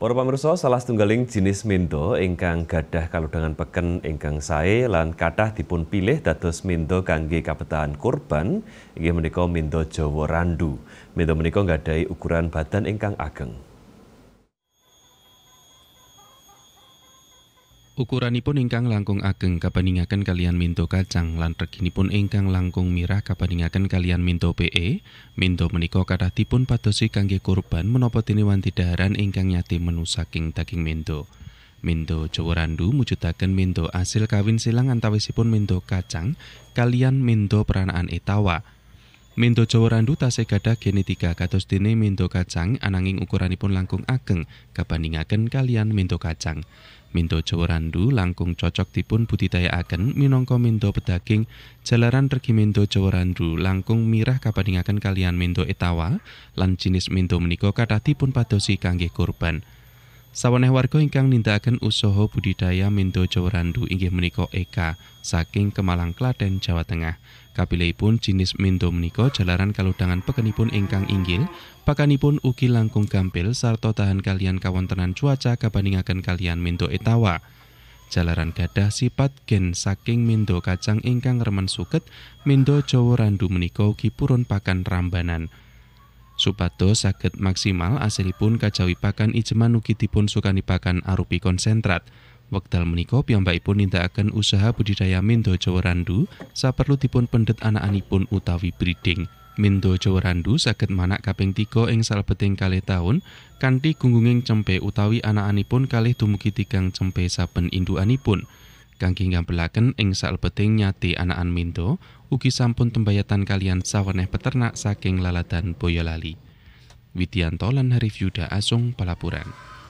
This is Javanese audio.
Para pamirsa, salah setunggaling jinis mendo ingkang gadah kalodhangan peken ingkang sae lan kathah dipun pilih dados mendo kangge kabetahan kurban inggih menika mendo Jawa Randu. Mendo menika nggadahi ukuran badan ingkang ageng. Ukuranipun ingkang langkung ageng kabandingaken kaliyan mendo kacang lan reginipun ingkang langkung mirah kabandingaken kaliyan mendo PE. Mendo menika kathah dipun padosi kangge kurban menapa dene wanti daharan ingkang nyati menu saking daging mendo. Mendo Jawa Randu mujudaken mendo asil kawin silang antawisipun mendo kacang kaliyan mendo peranaan etawa. Mendo Jawa Randu tasih gadah genetika kados dene mendo kacang ananging ukuranipun langkung ageng kabandingaken kaliyan mendo kacang. Mendo Jawa Randu langkung cocok dipun budidayakaken minangka mendo pedaging jalaran regi mendo Jawa Randu langkung mirah kabandingaken kaliyan mendo etawa lan jinis mendo menika kathah dipun padosi kangge kurban. Saweneh warga ingkang nindakaken usaha budidaya mendo Jawa Randu inggih menika Eka saking Kemalang Klaten Jawa Tengah. Kapilihipun jinis mendo menika jalaran kalodhangan pekenipun ingkang inggil, pakanipun ugi langkung gampil sarta tahan kaliyan kawontenan cuaca kabandingaken kaliyan mendo etawa. Jalaran gadah sifat gen saking mendo kacang ingkang remen suket, mendo Jawa Randu menika ugi purun pakan rambanan. Supados saged maksimal asilipun kajawi pakan ijeman ugi dipun sukani pakan arupi konsentrat. Wekdal menika piyambakipun nindakaken usaha budidaya mendo Jawa Randu saperlu dipun pendet anakanipun utawi breeding. Mendo Jawa Randu saged manak kaping 3 ing salebeting 2 taun kanthi gunggunging cempe utawi anakanipun 2 dumugi 3 cempe saben indukanipun. Kangge ngampelaken ing salebeting nyati anakan mendo ugi sampun tembayatan kaliyan saweneh peternak saking laladan Boyolali. Widianto lan Harif Yuda Asung Palapuran.